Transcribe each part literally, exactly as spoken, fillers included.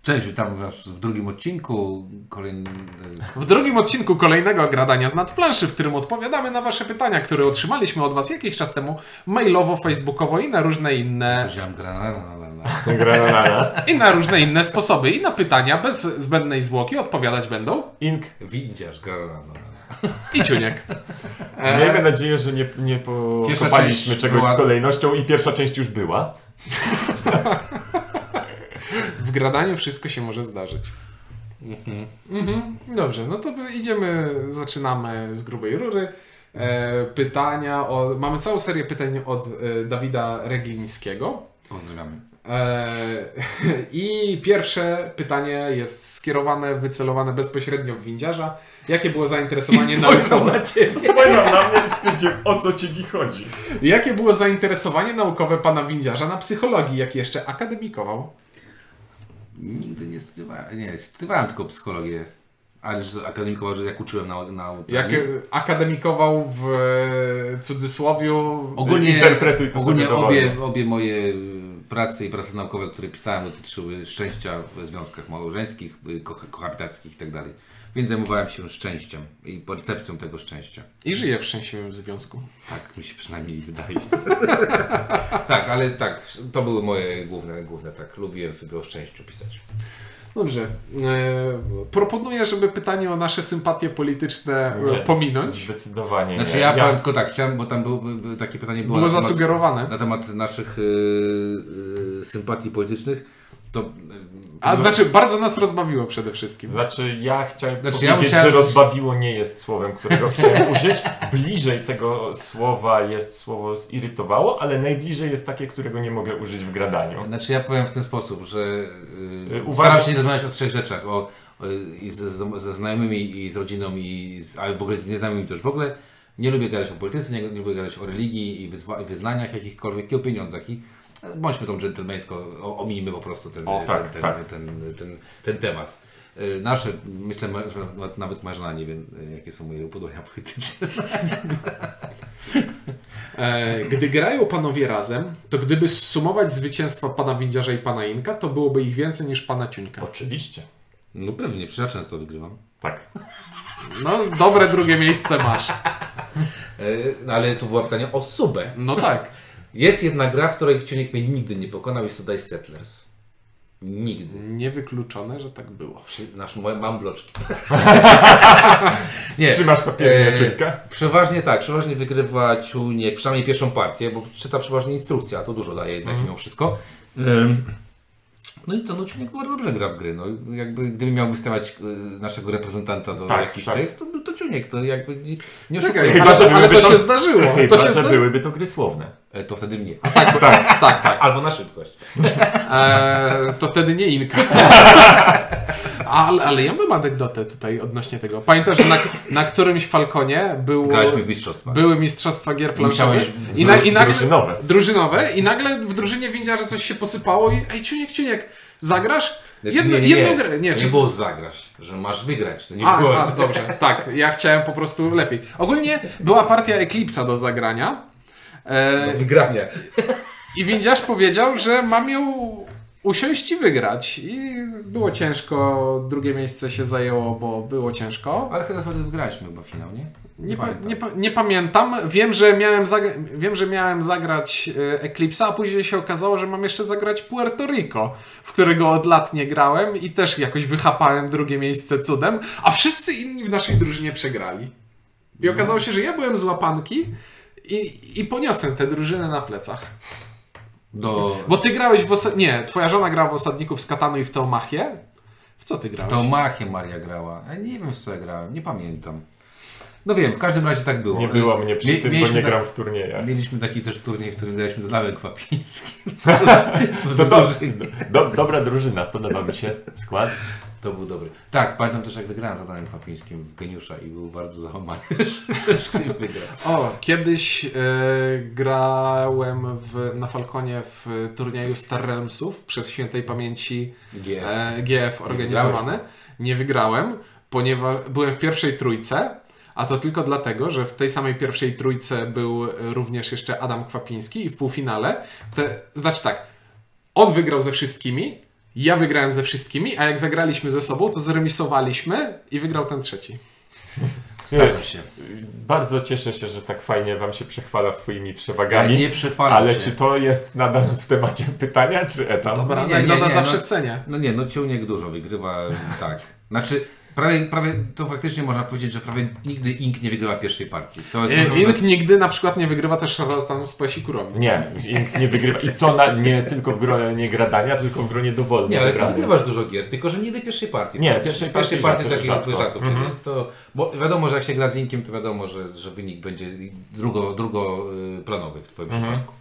Cześć, witam was w drugim odcinku. Kolejny... W drugim odcinku kolejnego Gradania z nadplanszy, w którym odpowiadamy na wasze pytania, które otrzymaliśmy od was jakiś czas temu mailowo, facebookowo i na różne inne... I na różne inne sposoby. I na pytania bez zbędnej zwłoki odpowiadać będą Ink, windziarz, i Ciuniek. E... Miejmy nadzieję, że nie, nie pokopaliśmy czegoś była... z kolejnością i pierwsza część już była. W Gradaniu wszystko się może zdarzyć. Mhm. Mhm. Dobrze, no to idziemy, zaczynamy z grubej rury. E, pytania, o, mamy całą serię pytań od e, Dawida Reglińskiego. Pozdrawiamy. E, I pierwsze pytanie jest skierowane, wycelowane bezpośrednio w windziarza. Jakie było zainteresowanie naukowe? Spojrzał na mnie i stwierdził, o co ci chodzi. Jakie było zainteresowanie naukowe pana windziarza na psychologii, jak jeszcze akademikował? Nigdy nie studiowałem, nie, studiowałem tylko psychologię, ale że akademikował, że jak uczyłem na, na Jak akademikował w cudzysłowiu... Ogólnie, interpretuj to ogólnie sobie obie, obie moje prace i prace naukowe, które pisałem, dotyczyły szczęścia w związkach małżeńskich, ko kohabitackich i tak dalej. Więc zajmowałem się szczęściem i percepcją tego szczęścia. I żyję w szczęśliwym związku. Tak, mi się przynajmniej wydaje. Tak, ale tak, to były moje główne, główne tak. Lubiłem sobie o szczęściu pisać. Dobrze. E, proponuję, żeby pytanie o nasze sympatie polityczne nie, pominąć. Zdecydowanie. Znaczy ja, ja powiem tylko tak, chciałem, bo tam było, było takie pytanie było, było na zasugerowane. Temat, na temat naszych yy, sympatii politycznych. To, A to znaczy, bardzo nas rozbawiło przede wszystkim. Znaczy, ja chciałem znaczy, powiedzieć, ja musiałem... że rozbawiło nie jest słowem, którego chciałem użyć. Bliżej tego słowa jest słowo zirytowało, ale najbliżej jest takie, którego nie mogę użyć w gradaniu. Znaczy, ja powiem w ten sposób, że yy, Uważam... staram się nie rozmawiać o trzech rzeczach. O, o, i ze, ze znajomymi, i z rodziną, i z, ale w ogóle z nieznajomymi też. W ogóle nie lubię gadać o polityce, nie, nie lubię gadać o religii i wyzwa, wyznaniach jakichkolwiek, i o pieniądzach. I bądźmy tą dżentelmeńsko, ominijmy po prostu ten, o, tak, ten, tak. ten, ten, ten, ten temat. Nasze, myślę, że nawet Marzena nie wiem, jakie są moje upodobania polityczne. Gdy grają panowie razem, to gdyby zsumować zwycięstwa pana Windziarza i pana Inka, to byłoby ich więcej niż pana Ciuńka. Oczywiście. No pewnie, przecież ja często wygrywam. Tak. No, dobre drugie miejsce masz. Ale to było pytanie o subę. No tak. Jest jedna gra, w której Ciunek mnie nigdy nie pokonał, jest to Dice Settlers. Nigdy. Niewykluczone, że tak było. Nasz, mam bloczki. Nie. Trzymasz papiery na Ciunka? Przeważnie tak, przeważnie wygrywa Ciunek, przynajmniej pierwszą partię, bo czyta przeważnie instrukcja, a to dużo daje jednak mm. mimo wszystko. Um, no i co, no Ciunek bardzo dobrze gra w gry. No, jakby, gdyby miał wystawiać naszego reprezentanta do tak, jakichś tak. tych, to, to Ciunek, to jakby nie, nie Czekaj, chyba, ale, że ale to, to się zdarzyło. Chyba, to się że zda... byłyby to gry słowne. E, to wtedy mnie. A tak, tak, tak, tak. Albo na szybkość. E, to wtedy nie Inka. Ale, ale ja mam anegdotę tutaj odnośnie tego. Pamiętasz, że na, na którymś Falconie było, graliśmy w mistrzostwa. były mistrzostwa gier planszowych. I, i, na, i nagle, drużynowe. drużynowe. I nagle w drużynie Windziarza coś się posypało i ej, Ciuniek, Ciuniek, zagrasz? Znaczy, Jedno, nie, nie, nie. jedną grę. Nie, to czy... nie było zagrasz, że masz wygrać. To nie a, było... a, dobrze, tak. Ja chciałem po prostu lepiej. Ogólnie była partia Eclipse'a do zagrania. E... Do wygrania. I Windziarz powiedział, że mam ją usiąść i wygrać. I było ciężko, drugie miejsce się zajęło, bo było ciężko. Ale chyba wtedy wygraliśmy chyba finał, nie? Nie, nie, pa, nie, pa, nie pamiętam. Wiem, że miałem, zagra- wiem, że miałem zagrać Eclipse'a, a później się okazało, że mam jeszcze zagrać Puerto Rico, w którego od lat nie grałem i też jakoś wychapałem drugie miejsce cudem, a wszyscy inni w naszej drużynie przegrali. I okazało się, że ja byłem z łapanki i, i poniosłem tę drużynę na plecach. Do... Bo ty grałeś w osad... Nie, twoja żona grała w Osadników z Katanu i w Teomachię? W co ty grałeś? W Teomachię Maria grała. Ja nie wiem, w co ja grałem, nie pamiętam. No wiem, w każdym razie tak było. Nie było mnie przy Mie tym, bo nie tak... gram w turniejach. Mieliśmy taki też turniej, w którym graliśmy z Adamem Kwapińskim. to do, do, dobra drużyna, podoba mi się skład. To był dobry. Tak, pamiętam też jak wygrałem z Adamem Kwapińskim w Geniusza i był bardzo załamany, że też nie wygrał. O, kiedyś e, grałem w, na Falconie w turnieju Star Realmsów przez świętej pamięci G F, e, G F organizowane. Nie, nie wygrałem, ponieważ byłem w pierwszej trójce. A to tylko dlatego, że w tej samej pierwszej trójce był również jeszcze Adam Kwapiński i w półfinale, te, znaczy tak, on wygrał ze wszystkimi, Ja wygrałem ze wszystkimi, a jak zagraliśmy ze sobą, to zremisowaliśmy i wygrał ten trzeci. Zdarza się. Bardzo cieszę się, że tak fajnie wam się przechwala swoimi Ja przewagami. nie przechwalam Ale się. czy to jest nadal w temacie pytania, czy etam? Dobra, nie, nie, nagroda nie, zawsze no- w cenie. No nie, no Ciuniek dużo wygrywa, tak. Znaczy, prawie, prawie to faktycznie można powiedzieć, że prawie nigdy Ink nie wygrywa pierwszej partii. To jest E, naprawdę- Ink nigdy na przykład nie wygrywa też szarlatanów z Pasi Kurowic. Nie, Ink nie wygrywa. I to na, nie tylko w gronie gradania, tylko w gronie dowolnym. Nie, ale ty wygranym. wygrywasz dużo gier, tylko że nigdy pierwszej partii. Nie, Tak? pierwszej pierwszej partii partii rzadko, takiej rzadko. rzadko kiedy, Mhm. to, bo wiadomo, że jak się gra z Inkiem, to wiadomo, że, że wynik będzie drugo, drugoplanowy w twoim Mhm. przypadku.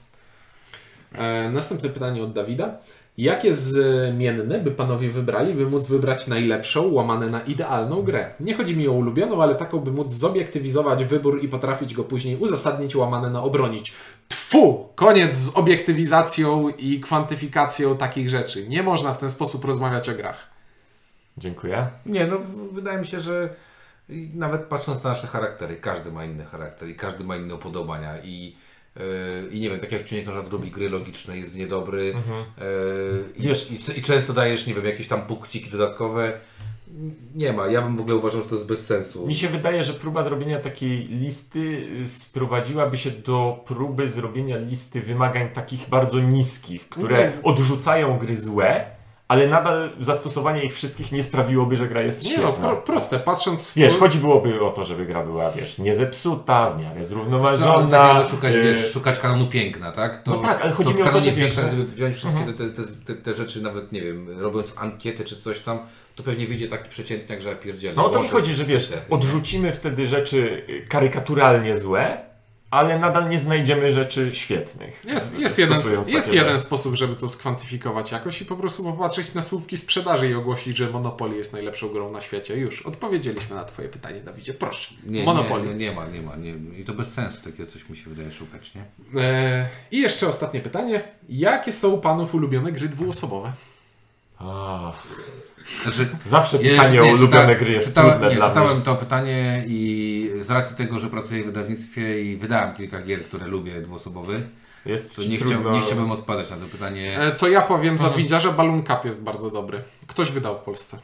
E, następne pytanie od Dawida. Jakie zmienne by panowie wybrali, by móc wybrać najlepszą, łamane na idealną grę? Nie chodzi mi o ulubioną, ale taką, by móc zobiektywizować wybór i potrafić go później uzasadnić, łamane na obronić. Tfu! Koniec z obiektywizacją i kwantyfikacją takich rzeczy. Nie można w ten sposób rozmawiać o grach. Dziękuję. Nie, no w- wydaje mi się, że nawet patrząc na nasze charaktery, każdy ma inny charakter i każdy ma inne upodobania i yy, i nie wiem, tak jak Ciuniek na przykład lubi gry logiczne, jest niedobry Mhm. yy, i, Wiesz- i, i często dajesz, nie wiem, jakieś tam punkciki dodatkowe. Nie ma, ja bym w ogóle uważał, że to jest bez sensu. Mi się wydaje, że próba zrobienia takiej listy y, sprowadziłaby się do próby zrobienia listy wymagań takich bardzo niskich, które Nie. odrzucają gry złe, ale nadal zastosowanie ich wszystkich nie sprawiłoby, że gra jest Nie no, świetna. pro, proste. Patrząc w... Wiesz, chodziłoby o to, żeby gra była, wiesz, niezepsuta, w miarę Co, zrównoważona. takiego szukać, y, wiesz, szukać kanonu piękna, tak? To, No tak, ale chodzi to mi w o to, kanonie że wiesz, piękna, że- gdyby wziąć wszystkie Mhm. te, te, te, te rzeczy, nawet nie wiem, robiąc ankietę czy coś tam, to pewnie wyjdzie taki przeciętniak, że ja pierdzielę. No o to mi Łączę chodzi, że wiesz, cechy. odrzucimy wtedy rzeczy karykaturalnie złe, ale nadal nie znajdziemy rzeczy świetnych. Jest, jest, jeden, stosując jest takie jeden rzeczy. sposób, żeby to skwantyfikować jakoś i po prostu popatrzeć na słupki sprzedaży i ogłosić, że Monopoly jest najlepszą grą na świecie. Już odpowiedzieliśmy na twoje pytanie, Dawidzie. Proszę. Nie, Monopoly. nie, nie, nie ma, nie ma. Nie, I to bez sensu takiego coś mi się wydaje szukać, nie? E, I jeszcze ostatnie pytanie. Jakie są panów ulubione gry dwuosobowe? Ach, Znaczy, zawsze ja pytanie jeszcze- o nie, ulubione czyta- gry jest czytałem, trudne nie, dla czytałem mnie. to pytanie i z racji tego, że pracuję w wydawnictwie i wydałem kilka gier, które lubię dwuosobowy, Jest to ci nie, trudno... chciał, nie chciałbym odpadać na to pytanie. E, to ja powiem za Mhm. widzia, że Balloon Cup jest bardzo dobry. Ktoś wydał w Polsce.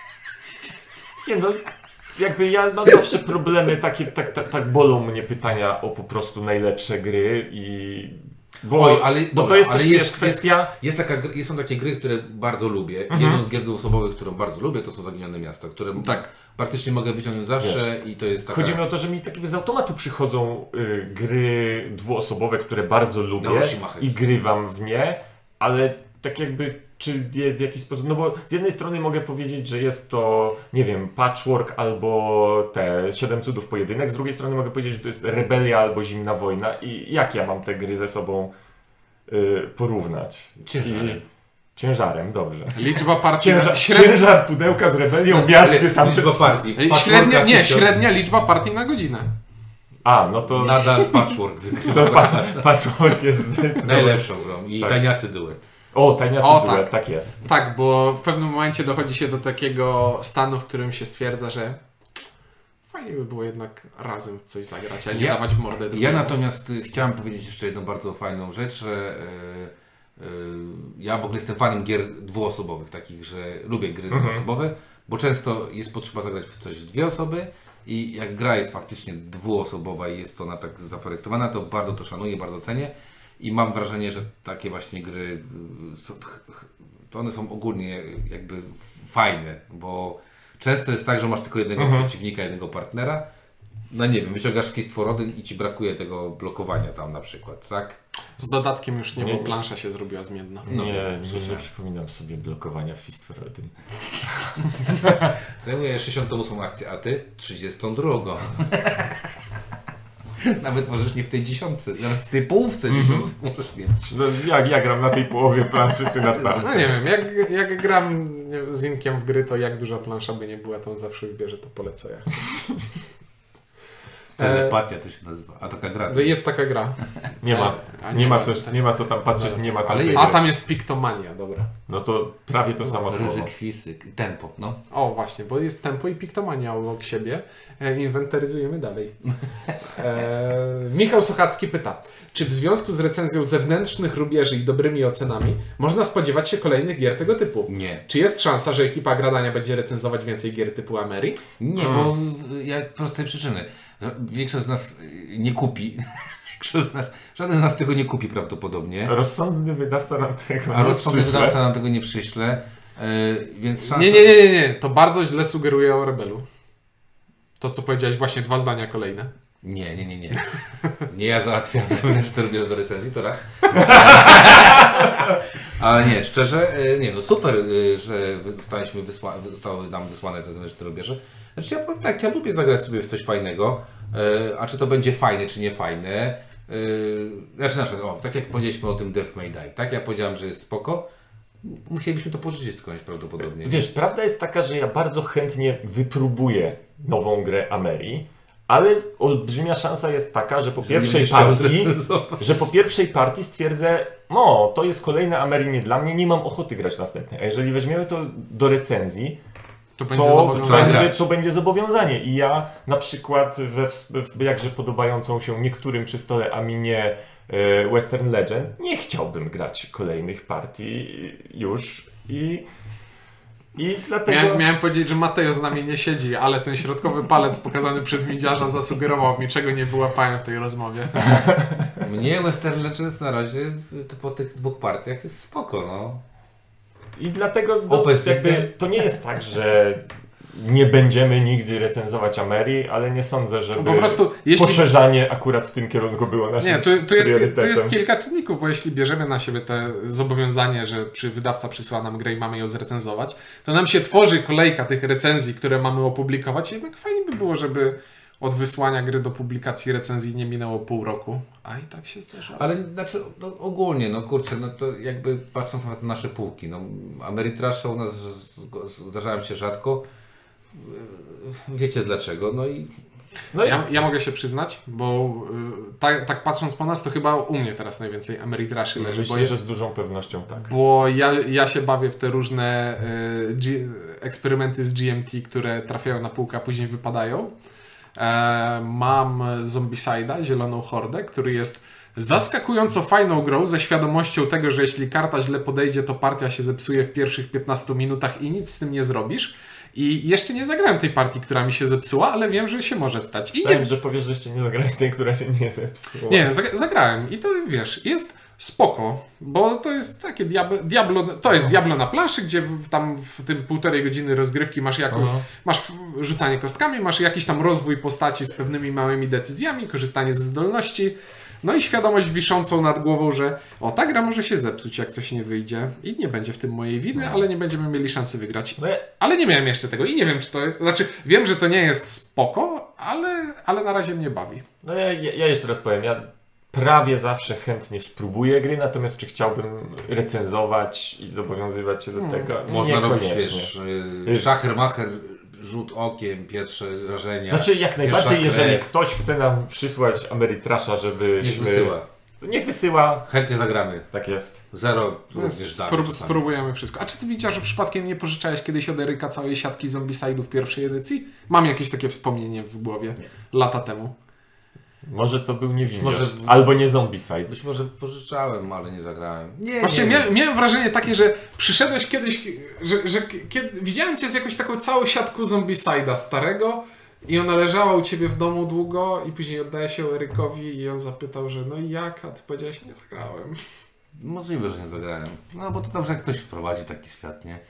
Nie, no, jakby ja mam zawsze problemy, takie, tak, tak, tak bolą mnie pytania o po prostu najlepsze gry i... Bo, Oj, ale- bo dobra, to jest ale też jest- wiesz, kwestia... Jest taka, gr- są takie gry, które bardzo lubię. Mhm. Jedną z gier dwuosobowych, którą bardzo lubię, to są Zaginione Miasta, które Tak. praktycznie mogę wyciągnąć zawsze i to jest taka... Chodzi mi o to, że mi tak jakby z automatu przychodzą y, gry dwuosobowe, które bardzo lubię No, Shimachek. i grywam w nie, ale tak jakby czy je w jakiś sposób, no bo z jednej strony mogę powiedzieć, że jest to, nie wiem, Patchwork albo te Siedem Cudów Pojedynek, z drugiej strony mogę powiedzieć, że to jest Rebelia albo Zimna Wojna i jak ja mam te gry ze sobą y, porównać? Ciężarem. I, ciężarem, dobrze. Liczba partii... Ciężar, średnia, ciężar pudełka z Rebelią miażdży tam Liczba te- partii. e, średnia, Patchworka nie, tysiąc. średnia liczba partii na godzinę. A, no to... Nadal Patchwork wygrywa. To pa, Patchwork jest zdecydowanie... Najlepszą grą i Tak. Tajniacy duet. O, tajniacy O, duet, tak. tak jest. Tak, bo w pewnym momencie dochodzi się do takiego stanu, w którym się stwierdza, że fajnie by było jednak razem w coś zagrać, a nie Ja- dawać w mordę Ja drugiemu. natomiast y, chciałem powiedzieć jeszcze jedną bardzo fajną rzecz, że y, y, ja w ogóle jestem fanem gier dwuosobowych, takich, że lubię gry Mhm. dwuosobowe, bo często jest potrzeba zagrać w coś w dwie osoby i jak gra jest faktycznie dwuosobowa i jest ona tak zaprojektowana, to bardzo to szanuję, bardzo cenię i mam wrażenie, że takie właśnie gry, y, są, to one są ogólnie jakby fajne, bo często jest tak, że masz tylko jednego Mhm. przeciwnika, jednego partnera. No nie wiem, wyciągasz Fist for Odin i ci brakuje tego blokowania tam na przykład, tak? Z dodatkiem już nie, Nie, bo nie. plansza się zrobiła zmienna. No nie, wiem, nie, słyszałem. nie przypominam sobie blokowania Fist for Odin. Zajmuję sześćdziesiątą ósmą akcję, a ty trzydziestą drugą. Nawet możesz nie w tej dziesiątce, nawet w tej połówce dziesiątej możesz nie być. No, jak ja gram na tej połowie planszy, ty na tam. No nie wiem, jak, jak gram z Inkiem w gry, to jak duża plansza by nie była, to on zawsze wybierze to pole co ja. Telepatia to się nazywa, a taka gra. No jest taka gra. Nie ma. A, Nie ma, coś, nie ma co tam patrzeć, nie ma tam... Ale jest. A tam jest piktomania, dobra. No to prawie to samo słowo. Ryzyk, fizyk, tempo, no. O właśnie, bo jest tempo i piktomania obok siebie. E, inwentaryzujemy dalej. E, Michał Sochacki pyta, czy w związku z recenzją zewnętrznych rubieży i dobrymi ocenami można spodziewać się kolejnych gier tego typu? Nie. Czy jest szansa, że ekipa Gradania będzie recenzować więcej gier typu Ameri? Nie, Hmm. bo jak prostej przyczyny. Większość z nas nie kupi. Większość z nas, żaden z nas tego nie kupi prawdopodobnie. Rozsądny wydawca nam tego A nie rozsądny przyśle. wydawca nam tego nie przyśle. Yy, więc szansa... Nie, nie, nie, nie, nie, to bardzo źle sugeruje o Rebelu. To, co powiedziałeś, właśnie dwa zdania kolejne. Nie, nie, nie, nie. Nie ja załatwiam zewnętrzne rubieże do recenzji, to raz. Ale nie, szczerze, nie no super, że zostaliśmy wysła, zostały nam wysłane te zewnętrzne rubieże. Znaczy ja powiem tak, ja lubię zagrać sobie w coś fajnego, a czy to będzie fajne, czy nie fajne. Znaczy, znaczy o, tak jak powiedzieliśmy o tym Death May Die, tak? Ja powiedziałem, że jest spoko. Musielibyśmy to pożyczyć skądś prawdopodobnie. Wiesz, prawda jest taka, że ja bardzo chętnie wypróbuję nową grę Ameri, ale olbrzymia szansa jest taka, że po Że pierwszej nie będziesz partii, chciał zrecenzować. że po pierwszej partii stwierdzę, no, to jest kolejna Ameri nie dla mnie, nie mam ochoty grać następnej. A jeżeli weźmiemy to do recenzji, To będzie to zobowiązanie. będzie, grać. to będzie zobowiązanie. I ja na przykład we w jakże podobającą się niektórym przy stole Aminie e, Western Legend nie chciałbym grać kolejnych partii już i, i dlatego... Miałem, miałem powiedzieć, że Mateo z nami nie siedzi, ale ten środkowy palec pokazany przez Midziarza zasugerował mi, czego nie wyłapałem w tej rozmowie. Mnie Western Legends na razie to po tych dwóch partiach jest spoko, no. I dlatego no, Open jakby, system. to nie jest tak, że nie będziemy nigdy recenzować Ameri, ale nie sądzę, żeby Po prostu, jeśli... poszerzanie akurat w tym kierunku było naszym Nie, tu, tu, jest, tu priorytetem. jest kilka czynników, bo jeśli bierzemy na siebie te zobowiązanie, że przy wydawca przysła nam grę i mamy ją zrecenzować, to nam się tworzy kolejka tych recenzji, które mamy opublikować. Jednak fajnie by było, żeby od wysłania gry do publikacji recenzji nie minęło pół roku, a i tak się zdarza. Ale znaczy no, ogólnie, no kurczę, no to jakby patrząc na te nasze półki, no Ameritrasze u nas z- z- zdarzają się rzadko. Wiecie dlaczego, no i No i Ja, ja mogę się przyznać, bo y, tak, tak patrząc po nas, to chyba u mnie teraz najwięcej Ameritraszy leży. myślę, bo ja, że z dużą pewnością tak. Bo ja, ja się bawię w te różne y, G, eksperymenty z G M T, które trafiają na półkę, a później wypadają. E, mam Zombicide'a, Zieloną Hordę, który jest zaskakująco fajną grą, ze świadomością tego, że jeśli karta źle podejdzie, to partia się zepsuje w pierwszych piętnastu minutach i nic z tym nie zrobisz. I jeszcze nie zagrałem tej partii, która mi się zepsuła, ale wiem, że się może stać. I nie, Myślałem, że powiesz, że jeszcze nie zagrałeś tej, która się nie zepsuła. nie zagra- zagrałem i to wiesz, jest spoko, bo to jest takie Diablo, Diablo to jest Diablo na planszy, gdzie w, tam w tym półtorej godziny rozgrywki masz jakąś, Mhm. masz rzucanie kostkami, masz jakiś tam rozwój postaci z pewnymi małymi decyzjami, korzystanie ze zdolności, no i świadomość wiszącą nad głową, że o, ta gra może się zepsuć, jak coś nie wyjdzie i nie będzie w tym mojej winy, ale nie będziemy mieli szansy wygrać. No ja, Ale nie miałem jeszcze tego i nie wiem, czy to, znaczy wiem, że to nie jest spoko, ale, ale na razie mnie bawi. no ja, ja ja jeszcze raz powiem, ja prawie zawsze chętnie spróbuję gry, natomiast czy chciałbym recenzować i zobowiązywać się do tego? można robić, Niekoniecznie. wiesz, y, szacher-macher, rzut okiem, pierwsze wrażenia. Znaczy jak najbardziej, pierwsza jeżeli krew. ktoś chce nam przysłać Ameritrasza, Niech żebyśmy... wysyła. To niech wysyła. Chętnie zagramy. Tak jest. Zero No, również damy spró- czasami. spróbujemy wszystko. A czy ty widziałeś, że przypadkiem nie pożyczałeś kiedyś od Eryka całej siatki Zombicide'ów pierwszej edycji? Mam jakieś takie wspomnienie w głowie lata temu. Może to był nie Może- albo nie Zombicide. Być może pożyczałem, ale nie zagrałem. Nie, Właśnie nie, mia- miałem wrażenie takie, że przyszedłeś kiedyś, że, że kiedy, widziałem cię z jakąś taką całą siatką Zombicide'a starego i ona leżała u ciebie w domu długo i później oddałeś ją Erykowi i on zapytał, że no i jak? A ty powiedziałeś, nie zagrałem. Możliwe, że nie zagrałem. No bo to dobrze, jak ktoś wprowadzi taki świat, nie?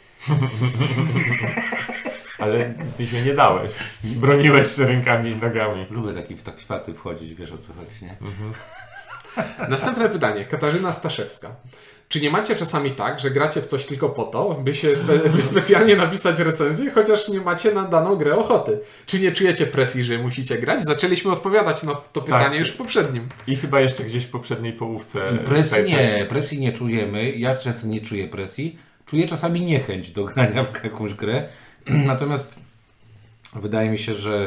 Ale ty się nie dałeś. Broniłeś się rękami i nogami. Lubię taki, w tak światy wchodzić, wiesz o co chodzi, nie? Następne pytanie. Katarzyna Staszewska. Czy nie macie czasami tak, że gracie w coś tylko po to, by się spe- by specjalnie napisać recenzję, chociaż nie macie na daną grę ochoty? Czy nie czujecie presji, że musicie grać? Zaczęliśmy odpowiadać na to pytanie Tak. już w poprzednim. I chyba jeszcze gdzieś w poprzedniej połówce. Presji tutaj nie, też. presji nie czujemy. Ja często nie czuję presji. Czuję czasami niechęć do grania w jakąś grę. Natomiast wydaje mi się, że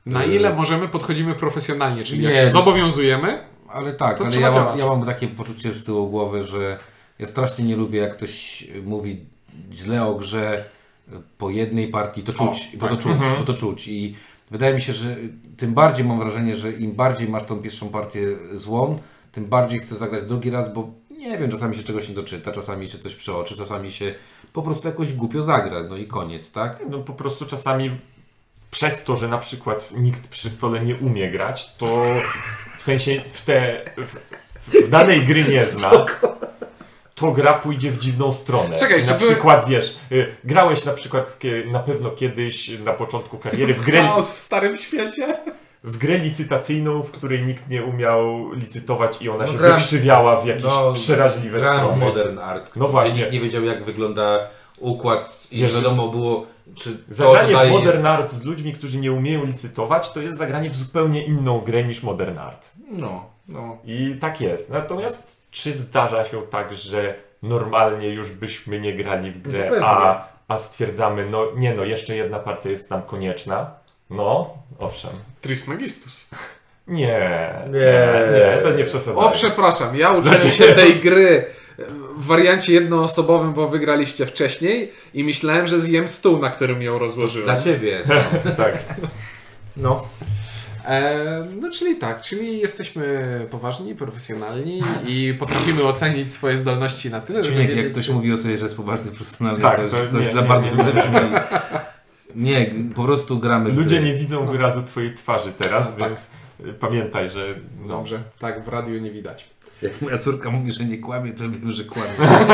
Na ile możemy, podchodzimy profesjonalnie, czyli Nie, jak się to- zobowiązujemy, Ale tak, To ale trzeba ja mam, działać. ja mam takie poczucie z tyłu głowy, że ja strasznie nie lubię, jak ktoś mówi źle o grze po jednej partii, to czuć, O, bo tak. to czuć, Mhm. bo to czuć. I wydaje mi się, że tym bardziej mam wrażenie, że im bardziej masz tą pierwszą partię złą, tym bardziej chcesz zagrać drugi raz, bo nie wiem, czasami się czegoś nie doczyta, czasami się coś przeoczy, czasami się po prostu jakoś głupio zagra, no i koniec, tak? No po prostu czasami przez to, że na przykład nikt przy stole nie umie grać, to w sensie w te w, w danej gry nie zna, to gra pójdzie w dziwną stronę. Czekaj, na żeby- przykład wiesz, y, grałeś na przykład kie- na pewno kiedyś na początku kariery w grę, chaos w starym świecie. w grę licytacyjną, w której nikt nie umiał licytować i ona No się grałem- wykrzywiała w jakieś no, przeraźliwe Grałem w strony. Modern Art, No gdzie właśnie. nikt nie wiedział, jak wygląda układ i nie Wiesz, wiadomo było, czy to, co Zagranie w daje Modern Art z ludźmi, którzy nie umieją licytować, to jest zagranie w zupełnie inną grę niż Modern Art. No, no. I tak jest. Natomiast czy zdarza się tak, że normalnie już byśmy nie grali w grę, No pewnie. a, a stwierdzamy, no nie no, jeszcze jedna partia jest nam konieczna? No, owszem. Trismegistus. Nie, Nie. nie, to nie przesadzaj. O, przepraszam, ja uczyłem Znaczy- się tej gry w wariancie jednoosobowym, bo wygraliście wcześniej i myślałem, że zjem stół, na którym ją rozłożyłem. Dla Ciebie. Tak. No. E, no czyli tak, czyli jesteśmy poważni, profesjonalni i potrafimy ocenić swoje zdolności na tyle, żeby Czuniek, wiedzieć, jak ktoś czy- mówi o sobie, że jest poważny, profesjonalny, Tak, to jest, to to jest nie, dla nie, bardzo nie, nie. źle brzmi. Nie, po prostu gramy w Ludzie gry. nie widzą wyrazu twojej twarzy teraz, No, tak. więc y, pamiętaj, że no, Dobrze, tak, w radiu nie widać. Jak moja córka mówi, że nie kłamie, to wiem, że kłamie.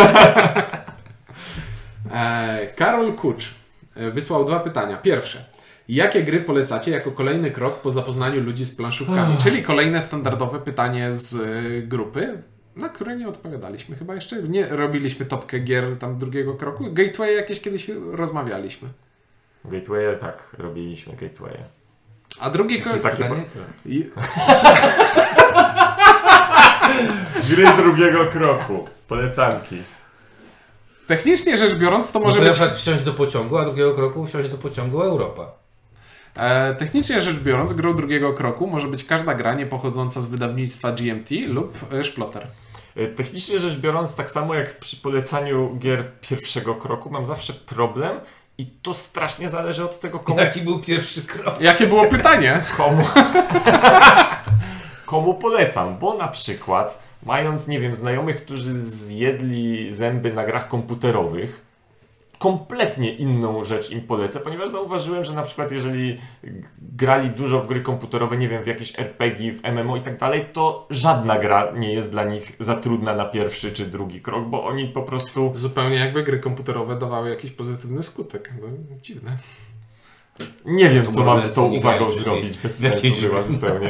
E, Karol Kucz e, wysłał dwa pytania. Pierwsze. Jakie gry polecacie jako kolejny krok po zapoznaniu ludzi z planszówkami? Czyli kolejne standardowe pytanie z e, grupy, na które nie odpowiadaliśmy chyba jeszcze. Nie robiliśmy topkę gier tam drugiego kroku. Gateway jakieś kiedyś rozmawialiśmy. Gateway, tak, robiliśmy Gateway. A drugi krok... Takie pytanie? I- Gry drugiego kroku. Polecanki. Technicznie rzecz biorąc to Może może na być... przykład wsiąść do pociągu, a drugiego kroku wsiąść do pociągu Europa. E, technicznie rzecz biorąc, grą drugiego kroku może być każda gra nie pochodząca z wydawnictwa G M T lub e, Szplotter. Y, Technicznie rzecz biorąc, tak samo jak przy polecaniu gier pierwszego kroku, mam zawsze problem i to strasznie zależy od tego, komu, Jaki był pierwszy krok? Jakie było pytanie? komu, komu polecam, bo na przykład mając, nie wiem, znajomych, którzy zjedli zęby na grach komputerowych, kompletnie inną rzecz im polecę, ponieważ zauważyłem, że na przykład jeżeli grali dużo w gry komputerowe, nie wiem, w jakieś R P G, w M M O i tak dalej, to żadna gra nie jest dla nich za trudna na pierwszy czy drugi krok, bo oni po prostu... Zupełnie jakby gry komputerowe dawały jakiś pozytywny skutek. No, dziwne. Nie wiem, To co może mam z tą nie uwagą grali, zrobić, bez w jakiejś sensu była grze. zupełnie.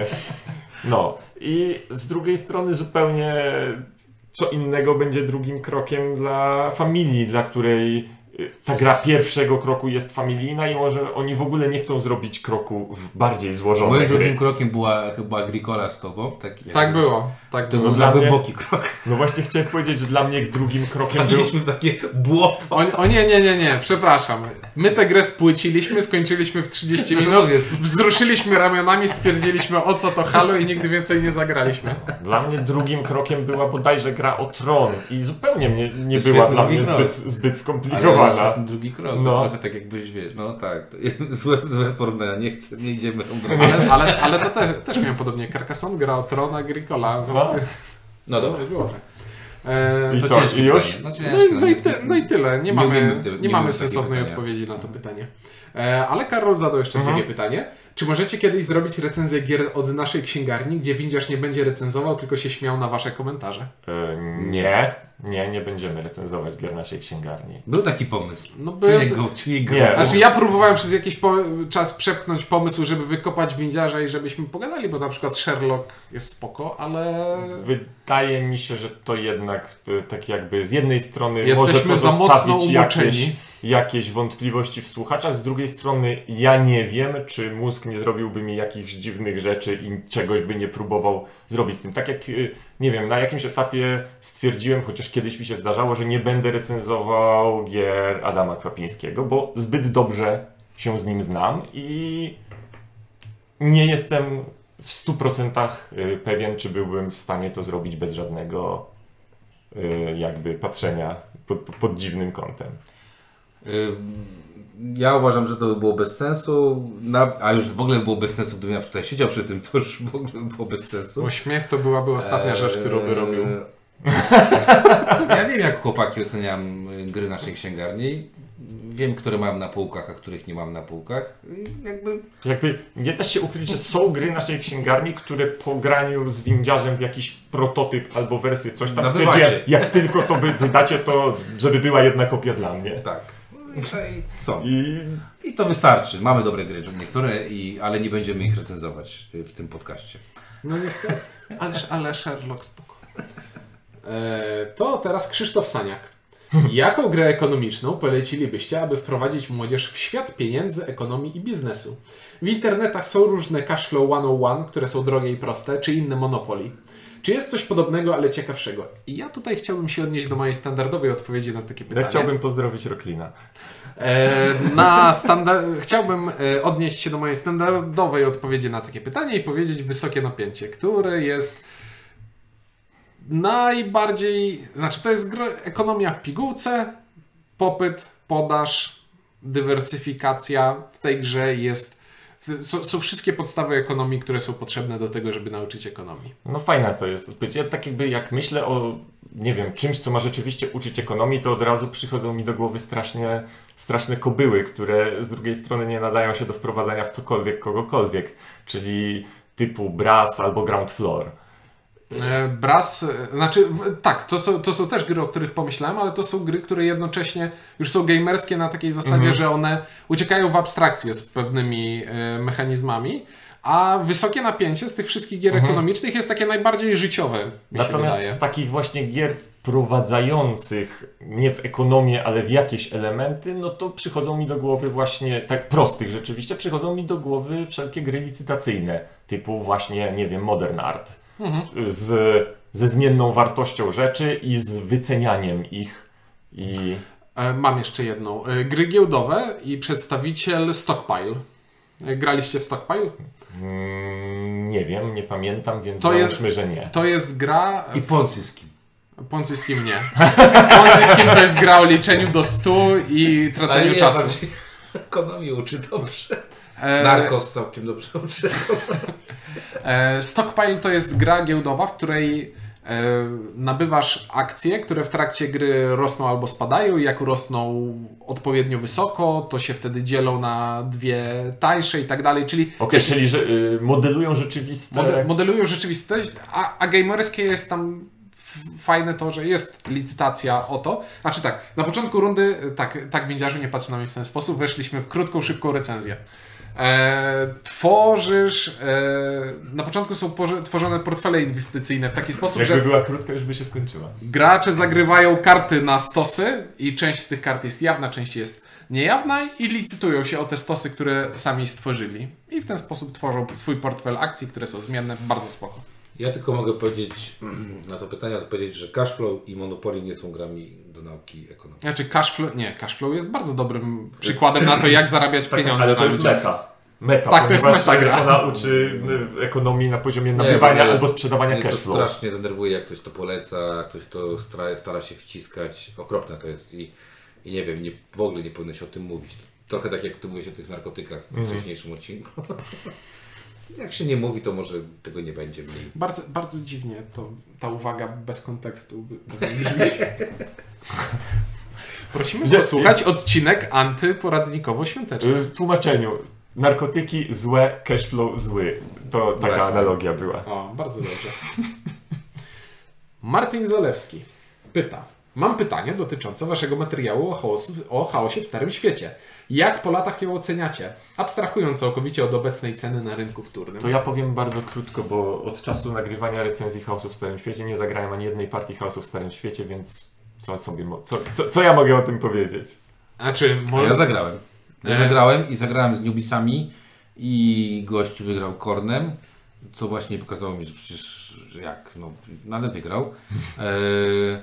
No i z drugiej strony zupełnie co innego będzie drugim krokiem dla familii, dla której y, ta gra pierwszego kroku jest familijna i może oni w ogóle nie chcą zrobić kroku w bardziej złożone Moim gry. drugim krokiem była chyba Agricola z tobą. Tak, jak Tak wiesz. było. Tak To było. był dla za mnie- głęboki krok. No właśnie chciałem powiedzieć, że dla mnie drugim krokiem był... Wpadliśmy w takie błoto. O, o nie, nie, nie, nie, przepraszam. My tę grę spłyciliśmy, skończyliśmy w trzydzieści minut, wzruszyliśmy ramionami, stwierdziliśmy o co to halo i nigdy więcej nie zagraliśmy. Dla mnie drugim krokiem była bodajże gra o Tron i zupełnie nie, nie To była świetny dla drugi mnie krok. zbyt, zbyt Ale skomplikowana. jest ten drugi krok. No. No. Trochę tak jakbyś wiesz, no tak. To złe, złe porównania, nie chcę, nie idziemy tą drogą. Ale, ale, ale to też, też miałem podobnie. Carcassonne gra o Tron, Agricola. No. No dobra. Było tak. E, I To co, ciężkie i już? pytanie. No, No, ciężkie, i, no, i ty, no i tyle. Nie, Nie mamy, umiemy w tyle- nie nie mamy umiemy w takie sensownej pytania. odpowiedzi na to pytanie. E, ale Karol zadał jeszcze Mhm. drugie pytanie. Czy możecie kiedyś zrobić recenzję gier od naszej księgarni, gdzie windziarz nie będzie recenzował, tylko się śmiał na wasze komentarze? E, nie, nie, nie będziemy recenzować gier naszej księgarni. Był taki pomysł. No bo Czujnik ja- go, czujnik go. Nie. Znaczy ja próbowałem przez jakiś po czas przepchnąć pomysł, żeby wykopać windziarza i żebyśmy pogadali, bo na przykład Sherlock jest spoko, ale Wydaje mi się, że to jednak e, tak jakby z jednej strony jesteśmy może za mocno pozostawić jakieś, umoczeni. jakieś wątpliwości w słuchaczach, z drugiej strony ja nie wiem, czy mózg nie zrobiłby mi jakichś dziwnych rzeczy i czegoś by nie próbował zrobić z tym. Tak jak, e, nie wiem, na jakimś etapie stwierdziłem, chociaż kiedyś mi się zdarzało, że nie będę recenzował gier Adama Kwapińskiego, bo zbyt dobrze się z nim znam i nie jestem w stu procentach pewien, czy byłbym w stanie to zrobić bez żadnego jakby patrzenia pod, pod dziwnym kątem. Ja uważam, że to by było bez sensu, a już w ogóle było bez sensu, gdybym ja tutaj siedział przy tym, to już w ogóle było bez sensu. Bo śmiech to byłaby ostatnia rzecz, którą by robił. Ja wiem, jak chłopaki oceniam gry naszej księgarni. Wiem, które mam na półkach, a których nie mam na półkach. I jakby... jakby nie da się ukryć, że są gry naszej księgarni, które po graniu z windziarzem w jakiś prototyp albo wersję coś tam stwierdzicie, jak tylko to by wydacie, to żeby była jedna kopia dla mnie. Tak. I są. I... I to wystarczy. Mamy dobre gry, niektóre, i, ale nie będziemy ich recenzować w tym podcaście. No niestety. Ale, ale Sherlock spoko. E, to teraz Krzysztof Saniak. Jaką grę ekonomiczną polecilibyście, aby wprowadzić młodzież w świat pieniędzy, ekonomii i biznesu? W internetach są różne Cashflow sto jeden, które są drogie i proste, czy inne Monopoly. Czy jest coś podobnego, ale ciekawszego? I ja tutaj chciałbym się odnieść do mojej standardowej odpowiedzi na takie pytanie. Ja chciałbym pozdrowić Rocklina. E, na standa- chciałbym e, odnieść się do mojej standardowej odpowiedzi na takie pytanie i powiedzieć wysokie napięcie, które jest najbardziej... Znaczy to jest gra, ekonomia w pigułce, popyt, podaż, dywersyfikacja. W tej grze jest... Są, są wszystkie podstawy ekonomii, które są potrzebne do tego, żeby nauczyć ekonomii. No fajna to jest odpowiedź. Ja tak jakby jak myślę o, nie wiem, czymś, co ma rzeczywiście uczyć ekonomii, to od razu przychodzą mi do głowy strasznie, straszne kobyły, które z drugiej strony nie nadają się do wprowadzania w cokolwiek, kogokolwiek. Czyli typu Brass albo Ground Floor. Brass, znaczy tak, to są, to są też gry, o których pomyślałem, ale to są gry, które jednocześnie już są gamerskie na takiej zasadzie, mhm. że one uciekają w abstrakcję z pewnymi e, mechanizmami, a wysokie napięcie z tych wszystkich gier mhm. ekonomicznych jest takie najbardziej życiowe, mi Natomiast się wydaje. z takich właśnie gier wprowadzających nie w ekonomię, ale w jakieś elementy, no to przychodzą mi do głowy właśnie, tak prostych rzeczywiście, przychodzą mi do głowy wszelkie gry licytacyjne, typu właśnie, nie wiem, Modern Art. Mhm. Z, ze zmienną wartością rzeczy i z wycenianiem ich. I... E, mam jeszcze jedną. E, gry giełdowe i przedstawiciel Stockpile. E, graliście w Stockpile? Mm, nie wiem, nie pamiętam, więc to załóżmy, jest, że nie. To jest gra... I Ponzi Scheme. Ponzi Scheme nie. Ponzi Scheme to jest gra o liczeniu do stu i traceniu nie, czasu. Ekonomię uczy dobrze. E... Narcos całkiem dobrze uczy. e, Stockpile to jest gra giełdowa, w której e, nabywasz akcje, które w trakcie gry rosną albo spadają i jak rosną odpowiednio wysoko, to się wtedy dzielą na dwie tańsze i tak dalej, czyli... Okej, okay, czyli że, y, modelują rzeczywiste... Model, modelują rzeczywistość, a, a gamerskie jest tam fajne to, że jest licytacja o to. Znaczy tak, na początku rundy, tak, tak windziarzu, nie patrz na mnie w ten sposób, weszliśmy w krótką, szybką recenzję. E, tworzysz, e, na początku są porze, tworzone portfele inwestycyjne w taki sposób, Jakby że była krótka, już by się skończyła. Gracze zagrywają karty na stosy i część z tych kart jest jawna, część jest niejawna i licytują się o te stosy, które sami stworzyli. I w ten sposób tworzą swój portfel akcji, które są zmienne, bardzo spoko. Ja tylko mogę powiedzieć na to pytanie, odpowiedzieć, że Cashflow i Monopoly nie są grami do nauki ekonomii. Znaczy Cashflow, nie, Cashflow jest bardzo dobrym przykładem na to, jak zarabiać tak, pieniądze. Ale to na jest ludziach. meta. Meta, tak, to jest meta gra. Ona uczy ekonomii na poziomie nabywania nie, albo sprzedawania mnie cashflow. To strasznie denerwuje, jak ktoś to poleca, jak ktoś to stara, stara się wciskać. Okropne to jest i, i nie wiem, nie, w ogóle nie powinno się o tym mówić. Trochę tak jak tu mówisz o tych narkotykach w mm. wcześniejszym odcinku. Jak się nie mówi, to może tego nie będzie mniej. Bardzo, bardzo dziwnie to, ta uwaga bez kontekstu brzmi. Prosimy posłuchać odcinek antyporadnikowo-świąteczny. W tłumaczeniu. Narkotyki złe, cashflow zły. To taka Właśnie. analogia była. O, bardzo dobrze. Martin Zalewski pyta. Mam pytanie dotyczące waszego materiału o, chaos, o chaosie w Starym Świecie. Jak po latach ją oceniacie? Abstrahując całkowicie od obecnej ceny na rynku wtórnym. To ja powiem bardzo krótko, bo od czasu nagrywania recenzji chaosu w Starym Świecie nie zagrałem ani jednej partii chaosu w Starym Świecie, więc co sobie co, co, co ja mogę o tym powiedzieć? Znaczy, mo- ja zagrałem. Ja zagrałem i zagrałem z newbisami i gość wygrał Kornem, co właśnie pokazało mi, że przecież że jak, no, no ale wygrał. E,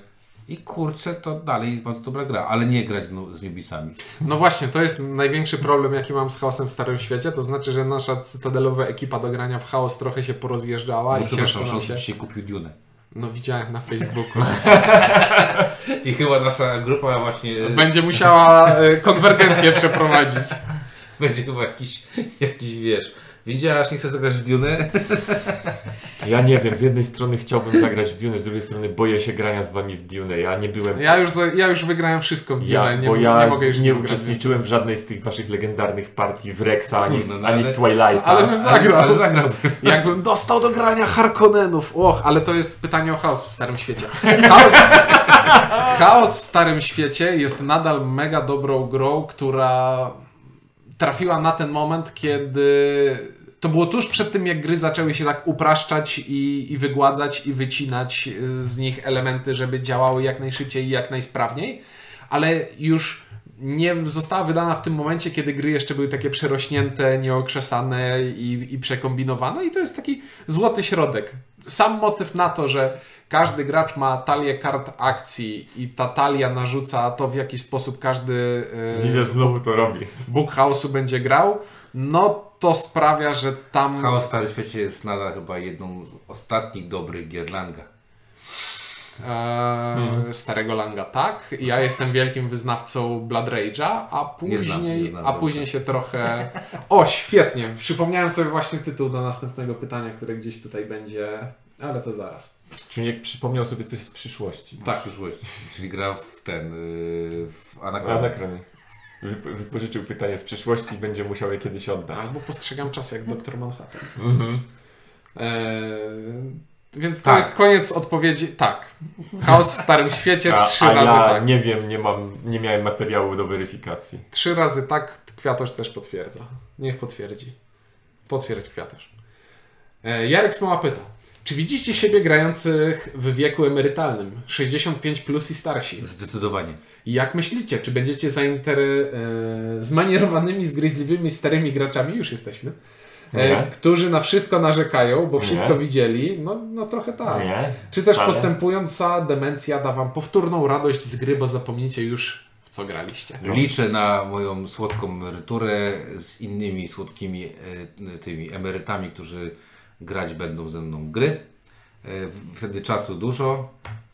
I kurczę, to dalej jest bardzo dobra gra, ale nie grać z, nu- z newbisami. No właśnie, to jest największy problem, jaki mam z Chaosem w Starym Świecie, to znaczy, że nasza cytadelowa ekipa do grania w Chaos trochę się porozjeżdżała No, i ciężko nam Szos się... dzisiaj kupił Dune. No widziałem na Facebooku. I chyba nasza grupa właśnie... Będzie musiała e, konwergencję przeprowadzić. Będzie chyba jakiś, jakiś wiesz... Wiedziałaś, nie chcesz zagrać w Dune? Ja nie wiem, z jednej strony chciałbym zagrać w Dune, z drugiej strony boję się grania z wami w Dune. Ja nie byłem... Ja już, za- ja już wygrałem wszystko w Dune, Ja, nie, bo nie ja mogę już nie w grać. uczestniczyłem w żadnej z tych waszych legendarnych partii w Rexa, ani, Kurno, no ani ale- w Twilighta. Ale bym zagrał. Ale zagrałbym. Jakbym dostał do grania Harkonnenów. Och, ale to jest pytanie o chaos w Starym Świecie. Chaos, chaos w Starym Świecie jest nadal mega dobrą grą, która trafiła na ten moment, kiedy... To było tuż przed tym, jak gry zaczęły się tak upraszczać i, i wygładzać i wycinać z nich elementy, żeby działały jak najszybciej i jak najsprawniej, ale już nie została wydana w tym momencie, kiedy gry jeszcze były takie przerośnięte, nieokrzesane i, i przekombinowane i to jest taki złoty środek. Sam motyw na to, że każdy gracz ma talię kart akcji i ta talia narzuca to, w jaki sposób każdy Widzisz, znowu to robi. Bóg chaosu będzie grał, no to sprawia, że tam... Chaos w Starym Świecie jest nadal chyba jedną z ostatnich dobrych gier Langa. Eee, Hmm. Starego Langa, tak. Ja jestem wielkim wyznawcą Blood Rage'a, a później, Nie znam, nie znam a Blood później się trochę... O, świetnie. Przypomniałem sobie właśnie tytuł do następnego pytania, które gdzieś tutaj będzie, ale to zaraz. Czuniek przypomniał sobie coś z przyszłości. Tak, przyszłość. Czyli gra w ten... Yy, w Anachronie. Anachronie. Wyp- wypożyczył pytanie z przyszłości i będzie musiał je kiedyś oddać. Albo postrzegam czas jak doktor Manhattan. Mhm. Eee, więc to Tak. jest koniec odpowiedzi. Tak. Chaos w Starym Świecie A, trzy a razy ja tak. nie wiem, nie mam, nie miałem materiału do weryfikacji. Trzy razy tak, Kwiatosz też potwierdza. Niech potwierdzi. Potwierdź, Kwiatosz. E, Jarek Smoła pyta. Czy widzicie siebie grających w wieku emerytalnym? sześćdziesiąt pięć plus i starsi. Zdecydowanie. I jak myślicie, czy będziecie zainteresowani e, zmanierowanymi, zgryźliwymi, starymi graczami? Już jesteśmy. E, Nie. którzy na wszystko narzekają, bo Nie. wszystko widzieli? No, no trochę tak. Nie. Czy też wcale. postępująca demencja da wam powtórną radość z gry, bo zapomnicie już, w co graliście. Liczę na moją słodką emeryturę z innymi słodkimi e, tymi emerytami, którzy grać będą ze mną w gry. E, wtedy czasu dużo.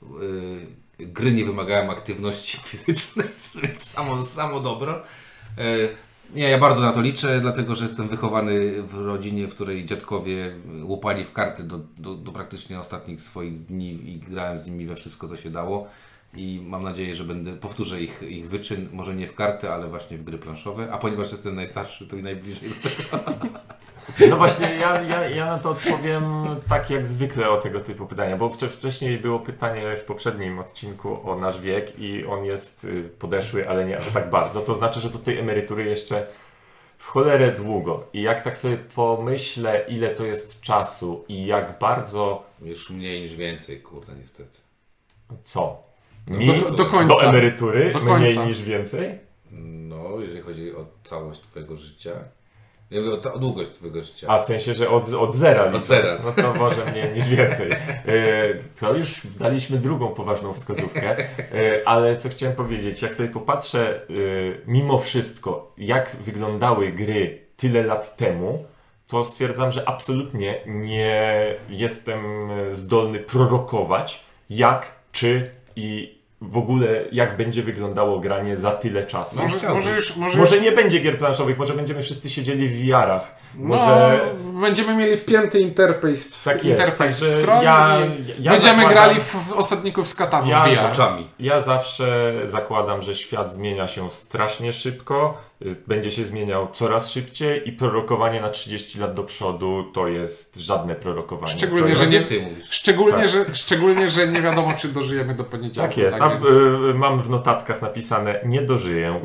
E, gry nie wymagają aktywności fizycznej, więc samo, samo dobro. E, nie, ja bardzo na to liczę, dlatego że jestem wychowany w rodzinie, w której dziadkowie łupali w karty do, do, do praktycznie ostatnich swoich dni i grałem z nimi we wszystko, co się dało. I mam nadzieję, że będę, powtórzę ich, ich wyczyn, może nie w karty, ale właśnie w gry planszowe. A ponieważ jestem najstarszy, to i najbliżej do tego. No właśnie, ja, ja, ja na to odpowiem tak jak zwykle o tego typu pytania, bo wcze- wcześniej było pytanie w poprzednim odcinku o nasz wiek i on jest y, podeszły, ale nie aż tak bardzo. To znaczy, że do tej emerytury jeszcze w cholerę długo. I jak tak sobie pomyślę, ile to jest czasu i jak bardzo... Już mniej niż więcej, kurde, niestety. Co? Mi? Do, do końca. Do emerytury? Do Mniej końca. niż więcej? No, jeżeli chodzi o całość Twojego życia. Ja mówię o, ta, o długość Twojego życia. A w sensie, że od, od zera licząc, zera. no to może mniej niż więcej. E, To już daliśmy drugą poważną wskazówkę, E, ale co chciałem powiedzieć, jak sobie popatrzę e, mimo wszystko, jak wyglądały gry tyle lat temu, to stwierdzam, że absolutnie nie jestem zdolny prorokować, jak, czy i w ogóle jak będzie wyglądało granie za tyle czasu. Może, chciałbyś. może już... Może Może już... nie będzie gier planszowych, może będziemy wszyscy siedzieli w V R-ach. No, Może... będziemy mieli wpięty interfejs w, Tak jest, interfejs w także skronie ja- i ja będziemy zakładam- grali w, w osadników z Katanu Ja V R. za- Oczami. Ja zawsze zakładam, że świat zmienia się strasznie szybko, y, będzie się zmieniał coraz szybciej i prorokowanie na trzydzieści lat do przodu to jest żadne prorokowanie. Szczególnie, to że jest... Coraz nie- więcej mówisz. Szczególnie, Tak. że, szczególnie, że nie wiadomo, czy dożyjemy do poniedziałku. Tak jest, a więc... w, y, mam w notatkach napisane nie dożyję.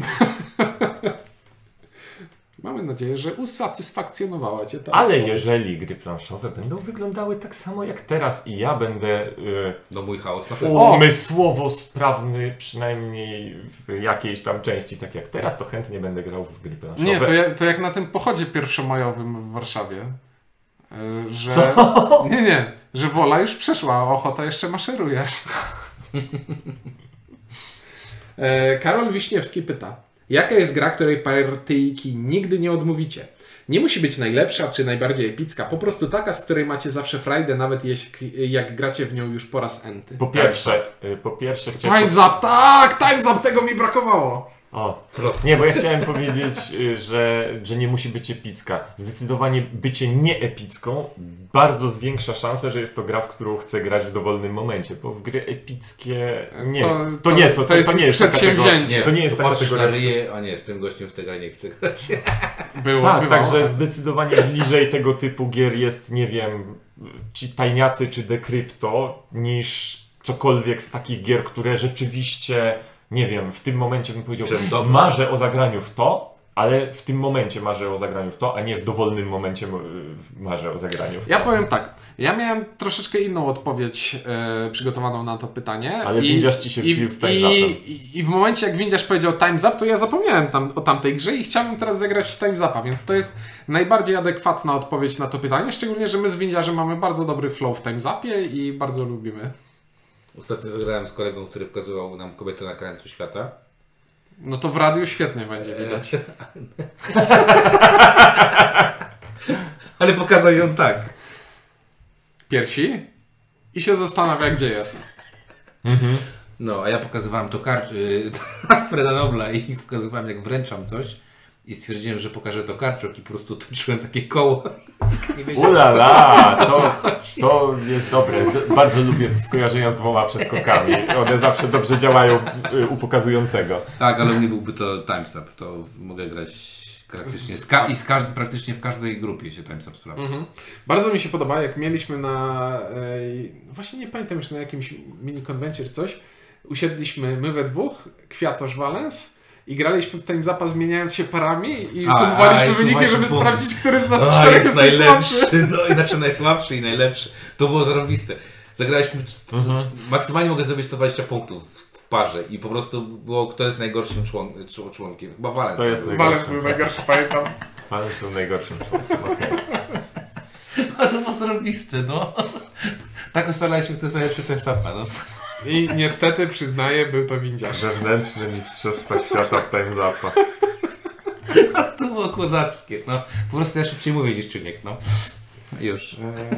Mamy nadzieję, że usatysfakcjonowała Cię ta Ale odpowiedź. jeżeli gry planszowe będą wyglądały tak samo jak teraz i ja będę y, No mój chaos na pewno. O! umysłowo sprawny, przynajmniej w jakiejś tam części, tak jak teraz, to chętnie będę grał w gry planszowe. Nie, to, ja, to jak na tym pochodzie pierwszomajowym w Warszawie, y, że... Co? Nie, nie, że wola już przeszła, a ochota jeszcze maszeruje. E, Karol Wiśniewski pyta, jaka jest gra, której partyjki nigdy nie odmówicie? Nie musi być najlepsza czy najbardziej epicka, po prostu taka, z której macie zawsze frajdę, nawet jeśli, jak gracie w nią już po raz enty. Po pierwsze, y, po pierwsze chciałem... Time's Up, tak! Time's Up, tego mi brakowało! O, nie, bo ja chciałem powiedzieć, y, że, że nie musi być epicka. Zdecydowanie bycie nieepicką bardzo zwiększa szansę, że jest to gra, w którą chcę grać w dowolnym momencie, bo w gry epickie nie, To- to, to- nie są, to to, jest to nie jest taka przedsięwzięcie. tego- to nie jest taka Popatrzysz na kategoria. ryję, a nie, z tym gościem w tę grę nie chcę grać. Było, Tak, bywało. także zdecydowanie bliżej tego typu gier jest, nie wiem, ci tajniacy czy Decrypto, niż cokolwiek z takich gier, które rzeczywiście, nie wiem, w tym momencie bym powiedział, Czym dobra? marzę o zagraniu w to, ale w tym momencie marzę o zagraniu w to, a nie w dowolnym momencie m- marzę o zagraniu w to. Ja powiem tak, ja miałem troszeczkę inną odpowiedź e, przygotowaną na to pytanie. Ale Windziarz ci się wbił z Time's i, Upem. i, I w momencie jak Windziarz powiedział Time's Up, to ja zapomniałem tam, o tamtej grze i chciałbym teraz zagrać w Time's Upa, więc to jest najbardziej adekwatna odpowiedź na to pytanie, szczególnie, że my z Windziarzem mamy bardzo dobry flow w Time's Upie i bardzo lubimy. Ostatnio zagrałem z kolegą, który pokazywał nam kobietę na krańcu świata. No to w radiu świetnie będzie widać. Ale pokazał ją tak. Piersi i się zastanawia, gdzie jest. Mhm. No, a ja pokazywałem to kar... Freda Nobla i pokazywałem, jak wręczam coś i stwierdziłem, że pokażę to karczok i po prostu toczyłem takie koło. Nie wiedziałem, Ulala, to, to jest dobre. D- Bardzo lubię skojarzenia z dwoma przeskokami. One zawsze dobrze działają y, u pokazującego. Tak, ale u mnie byłby to Time's Up. To w- mogę grać praktycznie z ka- i z każdy, praktycznie w każdej grupie się Time's Up sprawdza. Mhm. Bardzo mi się podoba, jak mieliśmy na... E, właśnie nie pamiętam już na jakimś mini-konwencie czy coś, usiedliśmy my we dwóch, Kwiatosz Valens i graliśmy w Time's Upa zmieniając się parami i A, sumowaliśmy a, i wyniki, sumowaliśmy żeby punkty. sprawdzić, który z nas O, czterech jest jest najsłabszy. najlepszy, no i znaczy najsłabszy i najlepszy. To było zarąbiste. Zagraliśmy, Mhm. maksymalnie mogę zrobić sto dwadzieścia punktów w parze i po prostu było, kto jest najgorszym człon, czł- członkiem. Chyba Valens. To jest był. najgorszy. Valens był najgorszy, pamiętam. Ale jest to najgorszym członkiem. Okay. A to było zarąbiste, no. Tak ustalaliśmy, kto jest najlepszy Time's Upa, no. I niestety, przyznaję, był to Windziarz. Wewnętrzne mistrzostwa świata w Time's Upa. To było kozackie, no. Po prostu ja szybciej mówię niż Czuniek, no. Już.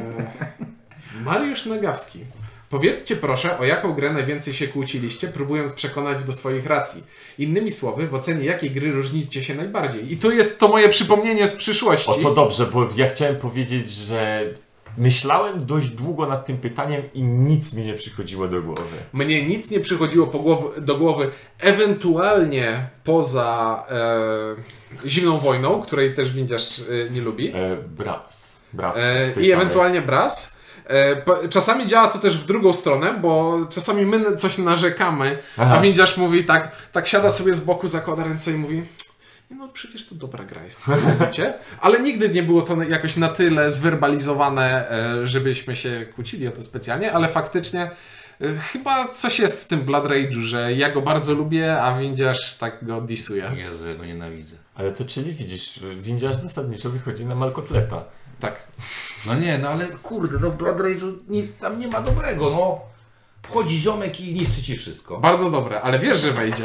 Eee, Mariusz Nagawski. Powiedzcie proszę, o jaką grę najwięcej się kłóciliście, próbując przekonać do swoich racji. Innymi słowy, w ocenie jakiej gry różnicie się najbardziej. I tu jest to moje przypomnienie z przyszłości. O, to dobrze, bo ja chciałem powiedzieć, że myślałem dość długo nad tym pytaniem i nic mi nie przychodziło do głowy. Mnie nic nie przychodziło po głowy, do głowy, ewentualnie poza e, Zimną Wojną, której też Windziarz e, nie lubi. E, Brass. Brass E, z tej I samej. ewentualnie Brass. E, po- czasami działa to też w drugą stronę, bo czasami my coś narzekamy, Aha. a Windziarz mówi tak, tak siada sobie z boku, zakłada ręce i mówi no przecież to dobra gra jest, mówicie? Ale nigdy nie było to jakoś na tyle zwerbalizowane, e, żebyśmy się kłócili o to specjalnie, ale faktycznie e, chyba coś jest w tym Blood Rage'u, że ja go bardzo lubię, a Windziarz tak go disuje. Jezu, ja go nienawidzę. Ale to czyli widzisz, Windziarz zasadniczo wychodzi na Malkotleta. Tak. No nie, no ale kurde, no w Blood Rage'u nic tam nie ma dobrego, no. Wchodzi ziomek i niszczy ci wszystko. Bardzo dobre, ale wiesz, że wejdzie.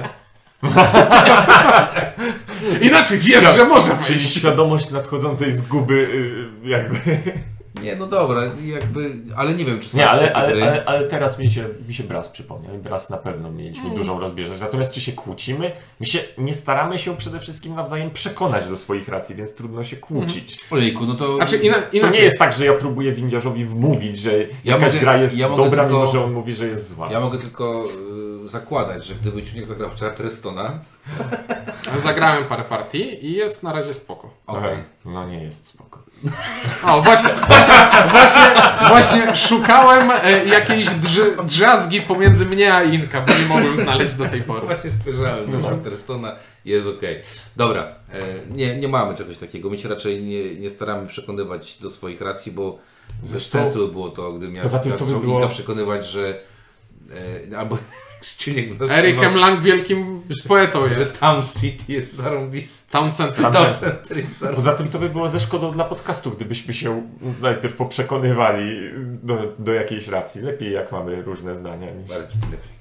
Inaczej wiesz, że może Czyli wejść. świadomość nadchodzącej zguby y, jakby... Nie, no dobra, jakby, ale nie wiem, czy są Nie, ale, takie ale, gry. ale, ale teraz mi się, mi się Brass przypomniał i Brass na pewno mieliśmy dużą rozbieżność. Natomiast czy się kłócimy? My się nie staramy się przede wszystkim nawzajem przekonać do swoich racji, więc trudno się kłócić. Ojejku, no to... Znaczy, ina, To inaczej. nie jest tak, że ja próbuję Windziarzowi wmówić, że Ja jakaś mogę- gra jest ja mogę dobra, tylko- mimo że on mówi, że jest zła. Ja mogę tylko y, zakładać, że gdyby Czuniek zagrał w Charterstona, Zagrałem parę partii i jest na razie spoko. okej. Aha, no nie jest spoko. O, właśnie, właśnie, właśnie, właśnie szukałem e, jakiejś drz, drzazgi pomiędzy mnie a Inka, bo nie mogłem znaleźć do tej pory. Właśnie spojrzałem na Charterstona i jest okej. Dobra, e, nie, nie mamy czegoś takiego. My się raczej nie, nie staramy przekonywać do swoich racji, bo bez Zresztą- sensu by było to, gdybym miał Poza tym to by zaczął było- Inka przekonywać, że e, albo Czuniek nas Eric trzymał, M. Lang wielkim poetą że jest. Town City jest zarąbisty. Town Center. Tam Town se- Center jest zarąbisty. Poza tym to by było ze szkodą dla podcastu, gdybyśmy się najpierw poprzekonywali do, do jakiejś racji. Lepiej jak mamy różne zdania niż... Bardziej lepiej.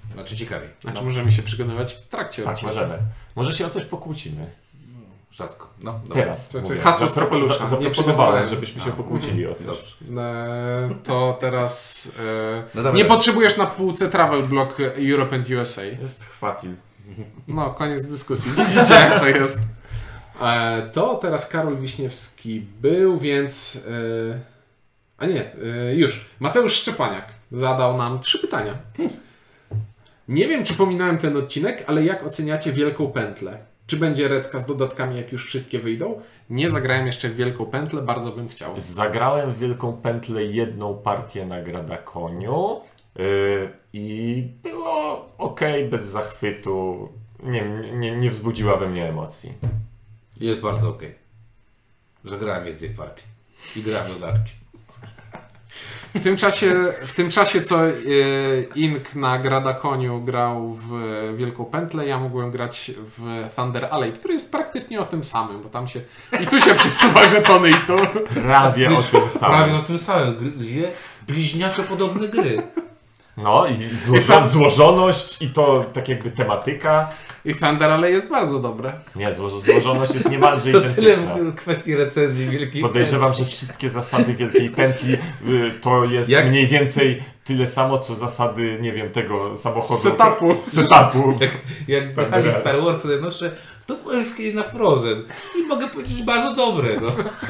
Znaczy ciekawiej. Znaczy No. możemy się przekonywać w trakcie Tak, odcinka. możemy. Może się o coś pokłócimy. Rzadko. No, dobra. Teraz. To- to mówię. hasło z Zapropo- kapelusza. za- Nie Zaproponowałem, przygotowałem. żebyśmy się A, pokłócili o coś. Dobrze. E, to teraz e, No dobra. nie potrzebujesz na półce travel block Europe and U S A. Jest chwatil. No, koniec dyskusji. Widzicie, jak to jest. E, to teraz Karol Wiśniewski był, więc... E, a nie, e, już. Mateusz Szczepaniak zadał nam trzy pytania. Nie wiem, czy pominąłem ten odcinek, ale jak oceniacie Wielką Pętlę? Czy będzie recka z dodatkami, jak już wszystkie wyjdą? Nie zagrałem jeszcze w Wielką Pętlę, bardzo bym chciał. Zagrałem w Wielką Pętlę jedną partię na Gradakoniu yy, i było ok, bez zachwytu. Nie, nie, nie wzbudziła we mnie emocji. Jest bardzo okej. Zagrałem więcej partii. I grałem dodatki. W tym czasie, w tym czasie co e, Ink na Gradakoniu grał w Wielką Pętlę, ja mogłem grać w Thunder Alley, który jest praktycznie o tym samym, bo tam się i tu się przesuwa żetony i tu. Prawie o tym samym. Prawie o tym samym. Gry- Dwie bliźniaczo podobne gry. No i złożo- I tam- złożoność i to tak jakby tematyka. I Thunder Alley jest bardzo dobre. Nie, zło- złożoność jest niemalże To tyle identyczna. w kwestii recenzji Wielkiej Podejrzewam, że wszystkie zasady Wielkiej Pętli y, to jest Jak- mniej więcej tyle samo, co zasady, nie wiem, tego samochodu. Setupu. Setupu. Jak, jak Tak, brali tak. Star Wars najnowsze, to byłem w- na Frozen. I mogę powiedzieć, bardzo dobre. No.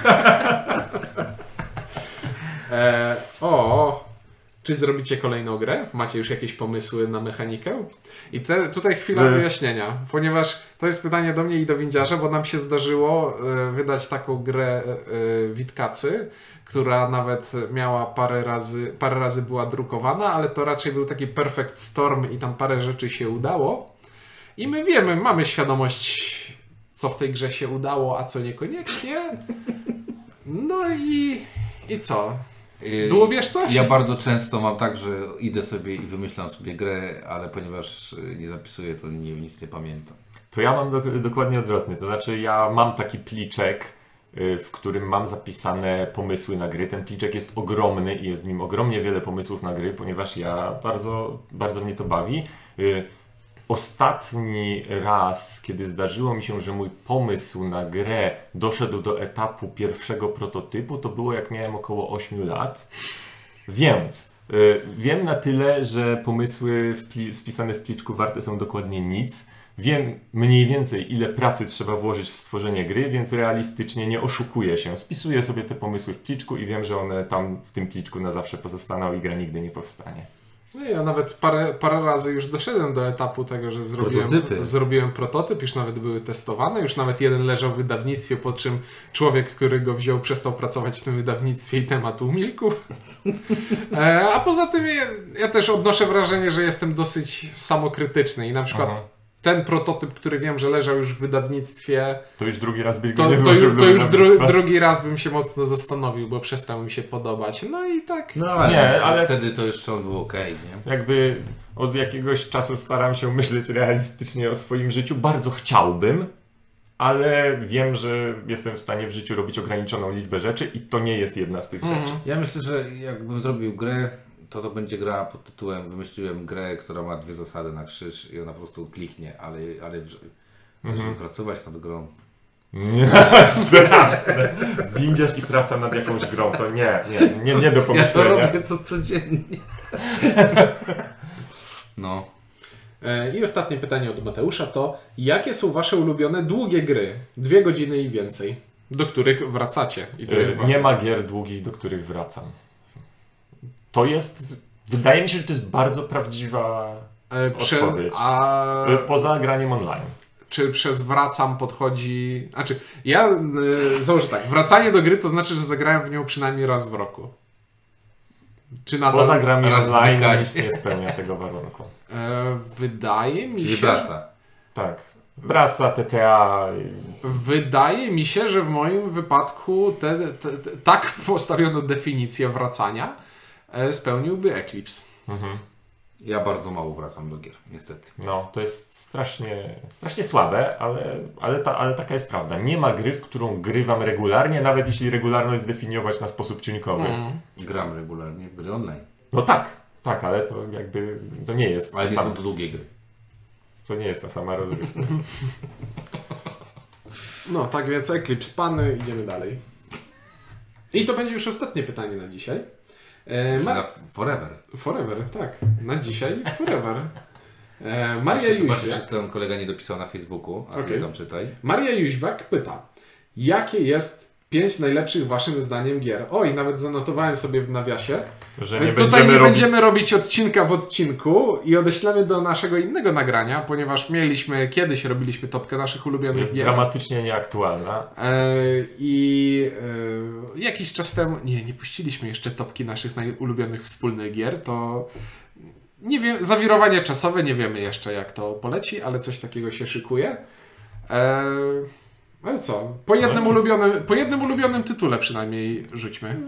E, o, czy zrobicie kolejną grę? Macie już jakieś pomysły na mechanikę? I te, tutaj chwila E. wyjaśnienia, ponieważ to jest pytanie do mnie i do windziarza, bo nam się zdarzyło e, wydać taką grę e, Witkacy, która nawet miała parę razy, parę razy była drukowana, ale to raczej był taki perfect storm i tam parę rzeczy się udało. I my wiemy, mamy świadomość, co w tej grze się udało, a co niekoniecznie. No i, i co? Yy, Dłubiesz coś? Ja bardzo często mam tak, że idę sobie i wymyślam sobie grę, ale ponieważ yy, nie zapisuję, to nie, nic nie pamiętam. To ja mam do, dokładnie odwrotnie. To znaczy ja mam taki pliczek, y, w którym mam zapisane pomysły na gry. Ten pliczek jest ogromny i jest w nim ogromnie wiele pomysłów na gry, ponieważ ja bardzo, bardzo mnie to bawi. Y, Ostatni raz, kiedy zdarzyło mi się, że mój pomysł na grę doszedł do etapu pierwszego prototypu, to było jak miałem około ośmiu lat. Więc y, wiem na tyle, że pomysły wpli- spisane w pliczku warte są dokładnie nic. Wiem mniej więcej, ile pracy trzeba włożyć w stworzenie gry, więc realistycznie nie oszukuję się. Spisuję sobie te pomysły w pliczku i wiem, że one tam w tym pliczku na zawsze pozostaną i gra nigdy nie powstanie. No ja nawet parę, parę razy już doszedłem do etapu tego, że zrobiłem Prototypy. zrobiłem prototyp, już nawet były testowane, już nawet jeden leżał w wydawnictwie, po czym człowiek, który go wziął, przestał pracować w tym wydawnictwie i temat umilkł. E, a poza tym ja, ja też odnoszę wrażenie, że jestem dosyć samokrytyczny i na przykład Aha. ten prototyp, który wiem, że leżał już w wydawnictwie, To już drugi raz byś go to, nie to, złożył już, do to już dru, wydawnictwa. drugi raz bym się mocno zastanowił, bo przestał mi się podobać. No i tak. No ale, Nie, ale- wtedy to jeszcze on był okej, nie? Jakby od jakiegoś czasu staram się myśleć realistycznie o swoim życiu. Bardzo chciałbym, ale wiem, że jestem w stanie w życiu robić ograniczoną liczbę rzeczy i to nie jest jedna z tych Mhm. rzeczy. Ja myślę, że jakbym zrobił grę, to to będzie gra pod tytułem, wymyśliłem grę, która ma dwie zasady na krzyż i ona po prostu kliknie, ale, ale w, żeby pracować nad grą. Nie, straszne. Windziarz i praca nad jakąś grą, to nie, nie, nie, nie do Ja to pomyślenia. robię co codziennie. No. E, I ostatnie pytanie od Mateusza to, jakie są wasze ulubione długie gry, dwie godziny i więcej, do których wracacie? I to jest Y, ważne. Nie ma gier długich, do których wracam. To jest, wydaje mi się, że to jest bardzo prawdziwa, E, przez, odpowiedź. a y, poza graniem online. czy przez wracam podchodzi... Znaczy, ja y, założę tak, wracanie do gry to znaczy, że zagrałem w nią przynajmniej raz w roku. Czy nadal... Poza grami raz w online dekadzie. nic nie spełnia tego warunku. E, wydaje mi Czyli się... brasa. Tak. Brasa, T T A. Wydaje mi się, że w moim wypadku te, te, te, tak postawioną definicję wracania e, spełniłby Eclipse. Mhm. Ja bardzo mało wracam do gier, niestety. No, to jest strasznie, strasznie słabe, ale, ale, ta, ale taka jest prawda. Nie ma gry, w którą grywam regularnie, nawet jeśli regularność zdefiniować na sposób ciunkowy. Mm. Gram regularnie w gry online. No tak, Tak, ale to jakby to nie jest Ale to nie samo. są to długie gry. To nie jest ta sama rozrywka. No, tak więc Eclipse Pan, idziemy dalej. I to będzie już ostatnie pytanie na dzisiaj. E, Na Mar- forever. forever, tak. Na dzisiaj forever. E, Maria Jeszcze zobaczę, Jóźwiak. czy ten kolega nie dopisał na Facebooku, a ty Okej. tam czytaj. Maria Jóźwiak pyta, jakie jest pięć najlepszych waszym zdaniem gier? Oj, nawet zanotowałem sobie w nawiasie. Że Więc nie tutaj będziemy nie robić... będziemy robić odcinka w odcinku i odeślemy do naszego innego nagrania, ponieważ mieliśmy, kiedyś robiliśmy topkę naszych ulubionych Jest gier. dramatycznie nieaktualna. E, I e, jakiś czas temu, nie, nie puściliśmy jeszcze topki naszych najulubionych wspólnych gier, to nie wiem, zawirowanie czasowe, nie wiemy jeszcze jak to poleci, ale coś takiego się szykuje. E, ale co, po jednym, nic. ulubionym, po jednym ulubionym tytule przynajmniej rzućmy.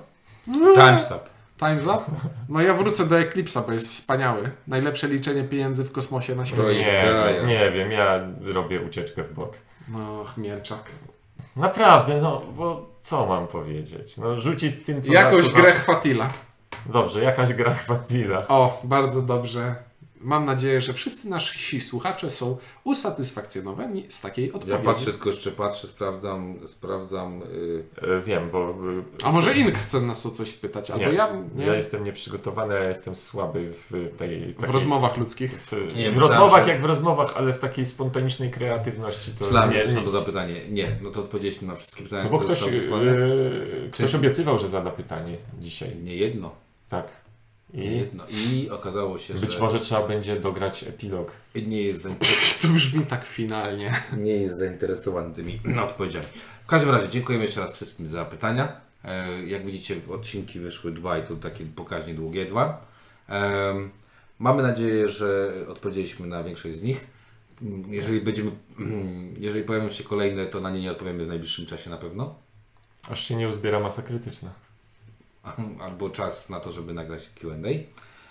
Time's up. Time's up? No ja wrócę do Eclipse'a, bo jest wspaniały. Najlepsze liczenie pieniędzy w kosmosie na świecie. Oj. Nie, Oj. nie wiem, ja robię ucieczkę w bok. No, chmielczak. Naprawdę, no, bo co mam powiedzieć? No, rzucić tym, co... Jakąś co grę Chwatila. Dobrze, jakaś gra chwatila. O, bardzo dobrze. Mam nadzieję, że wszyscy nasi słuchacze są usatysfakcjonowani z takiej Ja odpowiedzi. patrzę, tylko jeszcze patrzę, sprawdzam, sprawdzam. Yy, E, Wiem, bo... e, A może Ink chce nas o coś spytać? Albo nie, ja, nie? ja jestem nieprzygotowany, ja jestem słaby w tej... W takiej- rozmowach ludzkich. W, Nie, w myślałem, rozmowach że- jak w rozmowach, ale w takiej spontanicznej kreatywności to Myślałem, nie, że to nie, są to pytanie. Nie, no to odpowiedzieliśmy na wszystkie pytania, no bo które ktoś, zostały wysłane. e, ktoś Czy- obiecywał, że zada pytanie dzisiaj. Nie jedno. Tak. Nie I jedno. I okazało się, być że może trzeba będzie dograć epilog. nie jest, zainteres- To brzmi tak finalnie. nie jest zainteresowany tymi odpowiedziami. W każdym razie dziękujemy jeszcze raz wszystkim za pytania. E, Jak widzicie, odcinki wyszły dwa i to takie pokaźnie długie dwa. Em, Mamy nadzieję, że odpowiedzieliśmy na większość z nich. Jeżeli będziemy, jeżeli pojawią się kolejne, to na nie nie odpowiemy w najbliższym czasie na pewno. Aż się nie uzbiera masa krytyczna. Albo czas na to, żeby nagrać Q and A. E,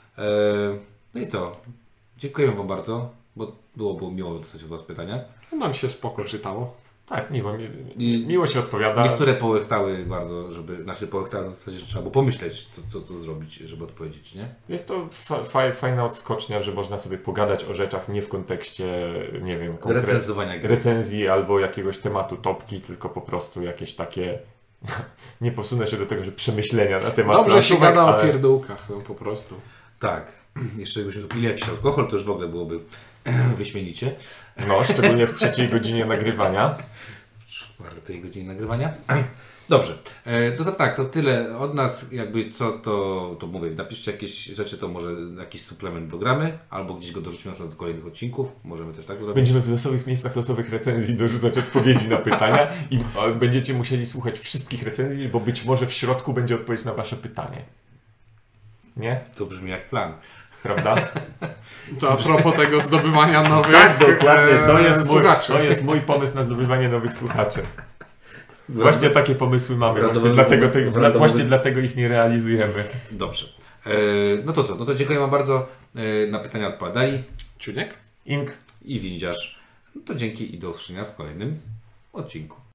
No i co? Dziękujemy Wam bardzo, bo było, było miło dostać od Was pytania. Nam się spoko czytało. Tak, miło, mi, I- miło się odpowiada. Niektóre połechtały bardzo, żeby, znaczy połechtały na zasadzie, że trzeba było pomyśleć, co, co, co zrobić, żeby odpowiedzieć, nie? Jest to fa fa fajna odskocznia, że można sobie pogadać o rzeczach nie w kontekście, nie wiem, konkre- Recenzowania gry. recenzji albo jakiegoś tematu topki, tylko po prostu jakieś takie... nie posunę się do tego, że przemyślenia na temat Dobrze się planszówek, gada o ale- pierdółkach, no po prostu. Tak. Jeszcze jakbyśmy tu pili jakiś alkohol, to już w ogóle byłoby wyśmienicie. No, szczególnie w trzeciej godzinie nagrywania. W czwartej godzinie nagrywania. Dobrze. E, to, to tak, to tyle od nas. Jakby co, to, to mówię. Napiszcie jakieś rzeczy, to może jakiś suplement dogramy, albo gdzieś go dorzucimy na przykład do kolejnych odcinków. Możemy też tak zrobić. Będziemy w losowych miejscach losowych recenzji dorzucać odpowiedzi na pytania i e, będziecie musieli słuchać wszystkich recenzji, bo być może w środku będzie odpowiedź na wasze pytanie. Nie? To brzmi jak plan. Prawda? To a propos tego zdobywania nowych Tak, dokładnie. To e, jest, mój, słuchaczy. to jest mój pomysł na zdobywanie nowych słuchaczy. Właśnie takie pomysły mamy. w Właśnie randomowym- dlatego, te, w randomowym- właśnie dlatego ich nie realizujemy. Dobrze. E, no to co? No to dziękuję Wam bardzo. E, na pytania odpowiadali Czuniek? Ink. i Windziarz. No to dzięki i do usłyszenia w kolejnym odcinku.